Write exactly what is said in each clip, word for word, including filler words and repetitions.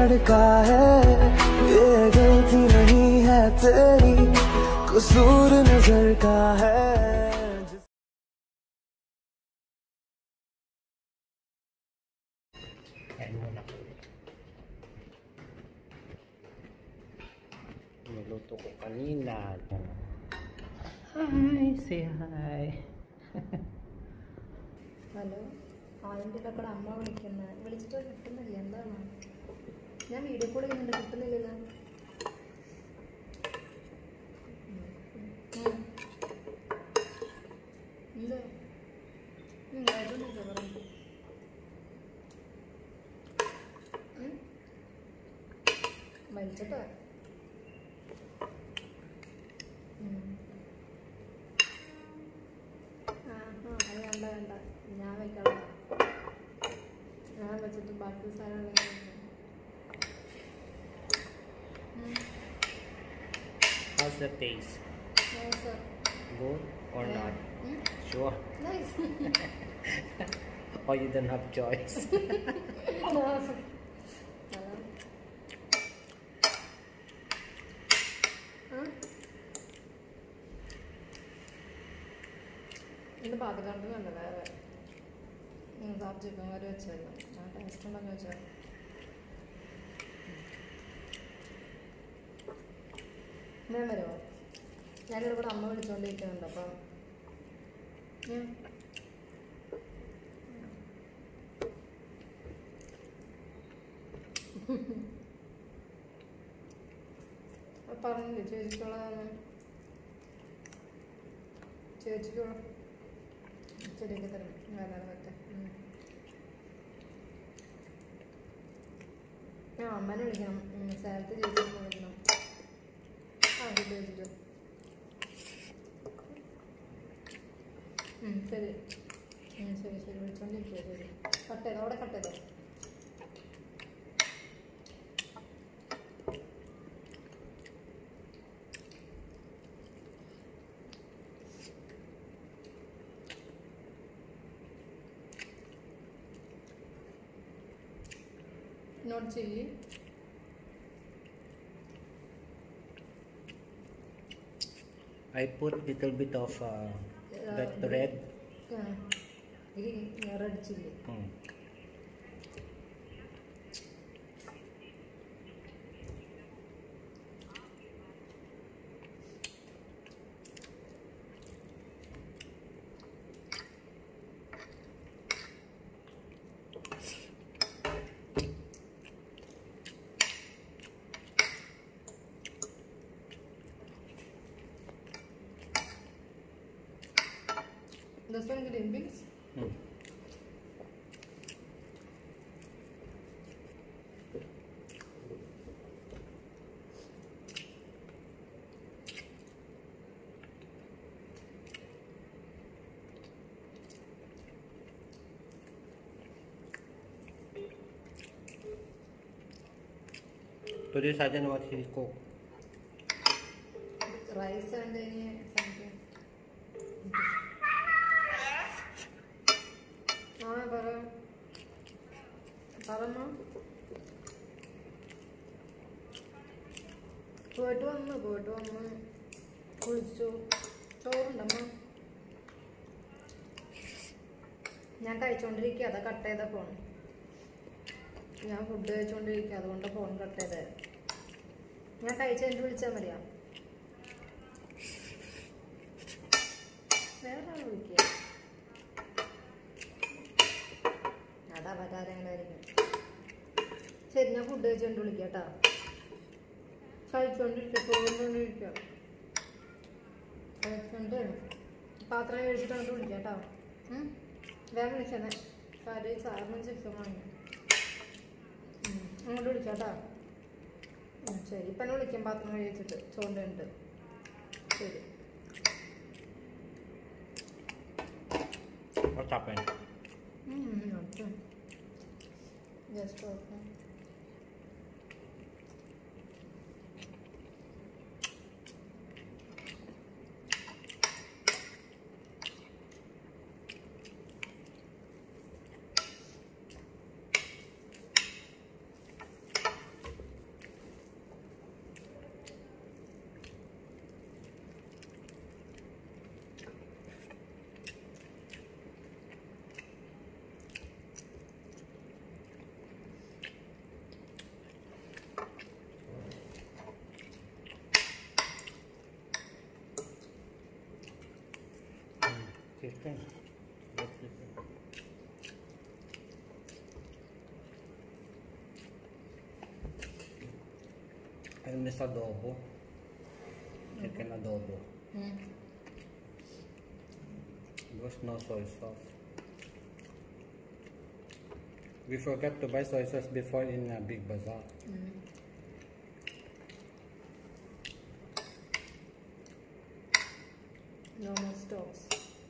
लड़का है, ये गलती नहीं है तेरी, कसूर नजर का है। Niluto ko kanina. Hi, say hi. Hello, അതിൻ്റെ കൂടെ അമ്മ വിളിക്കുന്നത് വിളിച്ചിട്ട് കിട്ടുന്നില്ല. എന്താണ്? ഞാൻ വീഡിയോ കോൾ ചെയ്യുന്നുണ്ട്, കിട്ടുന്നില്ലല്ലോ. എന്താ കേട്ടോന്നില്ല പറഞ്ഞു. വലിച്ചിട്ടോ? ആ ആ അത് വേണ്ട വേണ്ട, ഞാൻ വെക്കണം. ഞാൻ വെച്ചിട്ട് ബാക്കി സാധനങ്ങൾ How's the taste? Nice. Good or Yeah. not? Hmm? Sure. Nice. Or you don't have choice? No. ഇതിൻ്റെ പാത്രത്തിലുണ്ട് വേറെ സാഫ് ചിക്കൻ കറി വെച്ചല്ലോ. ആ ടേസ്റ്റ് ഉണ്ടെന്ന് വെച്ചാൽ ഞാൻ വരുമോ? ഞാനിവിടെ കൂടെ അമ്മ വിളിച്ചുകൊണ്ടിരിക്കുന്നുണ്ട്. അപ്പം പറഞ്ഞില്ലേ ചേച്ചിക്കുള്ളതാണ്. ചേച്ചിക്കുള്ള ശരിയൊക്കെ തരും. വേറെ പറ്റേ ഞാൻ അമ്മനെ വിളിക്കണം. സ്ഥലത്ത് ചേച്ചി വിളിക്കണം. ആ ഫുഡ് വെച്ചിട്ട് ശരി ശരി ശരി വിളിച്ചോണ്ടിരിക്കുക. ശരി, കട്ട് ചെയ്തോ, അവിടെ കട്ട് ചെയ്തോ. Not chili. I put little bit of uh, Uh, that red. Yeah, green, yeah, red chili. Hmm. This one green beans. Hmm. Today Sajan what he cook? Rice and any something. ആ പറ പറമ്മ. പോയിട്ട് വന്നു പോയിട്ട് വന്ന് കുളിച്ചു. ചോറുണ്ടമ്മ. ഞാൻ കഴിച്ചോണ്ടിരിക്കുക, അതാ cut ചെയ്ത ഫോൺ. ഞാൻ ഫുഡ് കഴിച്ചോണ്ടിരിക്കുക, അതുകൊണ്ട് ഫോൺ കട്ട് ചെയ്തത്. ഞാൻ കഴിച്ച് കഴിഞ്ഞിട്ട് വിളിച്ചാൽ മതിയാ. വേറെ ആൾ വിളിക്കുക. അതാ പറ്റാരെങ്കിലും. ശരി, ഞാൻ ഫുഡ് കഴിച്ചോണ്ട് വിളിക്കാം കേട്ടോ. കഴിച്ചോണ്ടിരിക്കുക, പോകൊണ്ടിരിക്കുക. കഴിച്ചോണ്ട് പാത്രം കഴിച്ചിട്ട് വിളിക്കാം കേട്ടോ. വേഗം വിളിച്ചതേ. കറി സാറിനും ചിക്കൻ വാങ്ങി അങ്ങോട്ട് വിളിക്കാം കേട്ടോ. ശരി, ഇപ്പം എന്നെ വിളിക്കാം പാത്രം കഴിച്ചിട്ട് ചോണ്ടുണ്ട്. ശരി. What happened? Mm, okay. Just open. Okay. That's it. I miss adobo. Chicken adobo. Hmm. There was no soy sauce. We forgot to buy soy sauce before in uh, Big Bazaar. Hmm. No more stocks.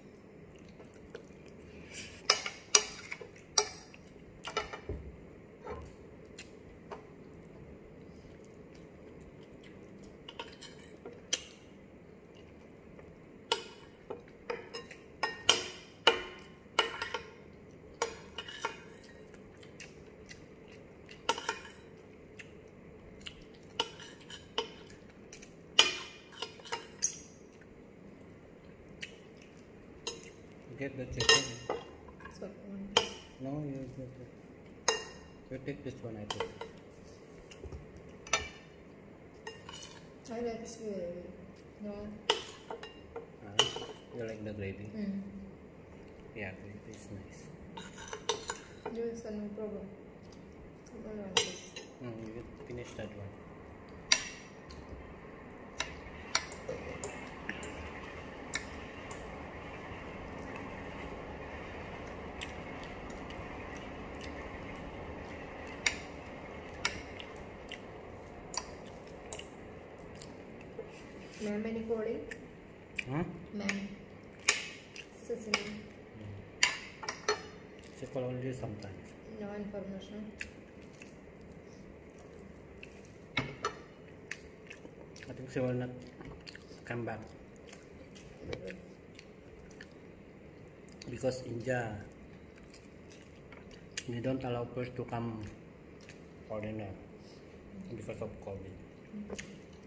Get the chicken. So, one. No, you get it. You take this one, I take. I like gravy. No. Uh, you like the gravy? Hmm. Yeah, gravy is nice. Yes, no problem. I don't want this. Mm, you finish that one. Ma'am, any calling? Huh? Ma'am. Cecily. She call only sometimes. No information. I think she will not come back. Because India, they don't allow person to come foreigner because of COVID.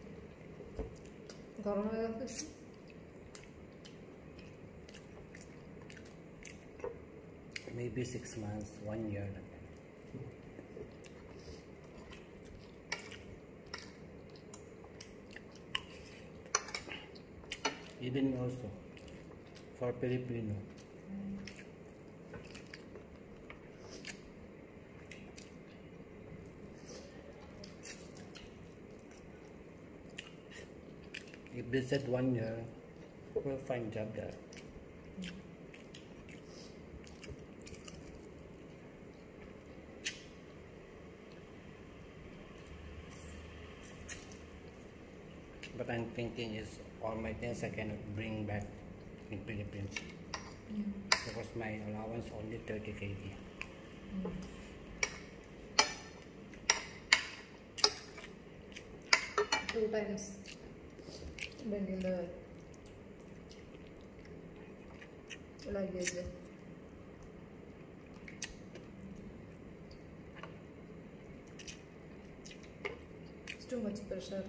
Coronavirus. Maybe six months, one year. Even also for Filipino. If they said one year, we'll find job there. But I'm thinking is all my things I cannot bring back in Philippines Mm. because my allowance only thirty K D. Mm. Two times bringing the luggage. It's too much pressure.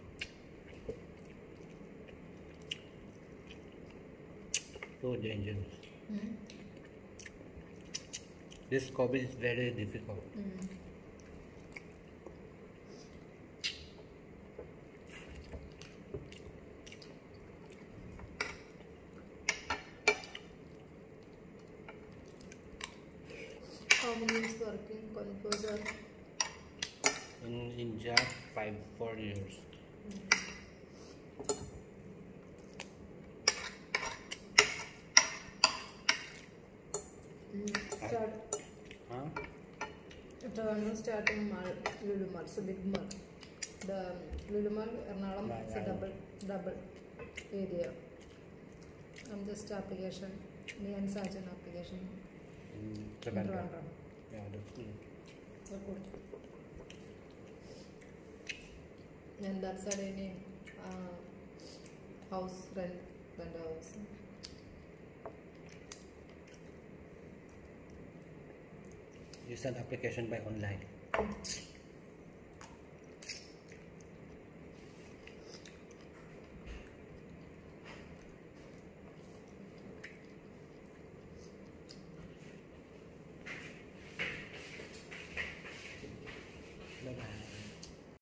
So dangerous. Mm. This COVID is very difficult. Mm. How many is working composer? In India, five, four years. Mm. Start. Huh? Turn starting mall, Lulu Mall, so big mall. The Lulu Mall, Ernakulam, Yeah, it's a yeah, double, double area. I'm just application, me and Sajan application. In In Trivandrum. Trivandrum. Yeah, that's good. So good. And that's a any uh, house rent, rent house. You send application by online.